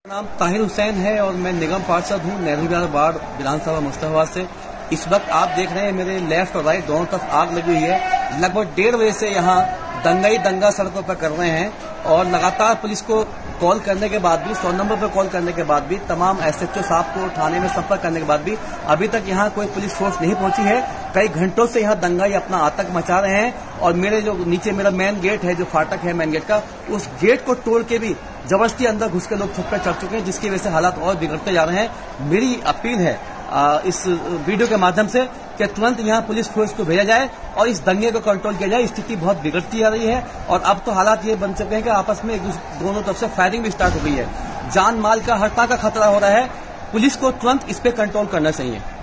नाम ताहिर हुसैन है और मैं निगम पार्षद हूँ नेहरू विहार वार्ड विधानसभा मुस्तफाबाद से। इस वक्त आप देख रहे हैं मेरे लेफ्ट और राइट दोनों तरफ आग लगी हुई है। लगभग 1.5 बजे से यहाँ दंगा सड़कों पर कर रहे हैं और लगातार पुलिस को कॉल करने के बाद भी 100 नंबर पर कॉल करने के बाद भी तमाम एसएचओ साहब को थाने में संपर्क करने के बाद भी अभी तक यहाँ कोई पुलिस फोर्स नहीं पहुंची है। कई घंटों से यहाँ दंगाई अपना आतंक मचा रहे हैं और मेरे जो नीचे मेरा मेन गेट है, जो फाटक है मेन गेट का, उस गेट को तोड़ के भी जबरदस्ती अंदर घुस के लोग छत पर चढ़ चुके हैं, जिसकी वजह से हालात और बिगड़ते जा रहे हैं। मेरी अपील है इस वीडियो के माध्यम से कि तुरंत यहाँ पुलिस फोर्स को भेजा जाए और इस दंगे को कंट्रोल किया जाए। स्थिति बहुत बिगड़ती जा रही है और अब तो हालात ये बन चुके हैं कि आपस में दोनों तरफ से फायरिंग भी स्टार्ट हो गई है। जान माल का हर तरह का खतरा हो रहा है। पुलिस को तुरंत इस पे कंट्रोल करना चाहिए।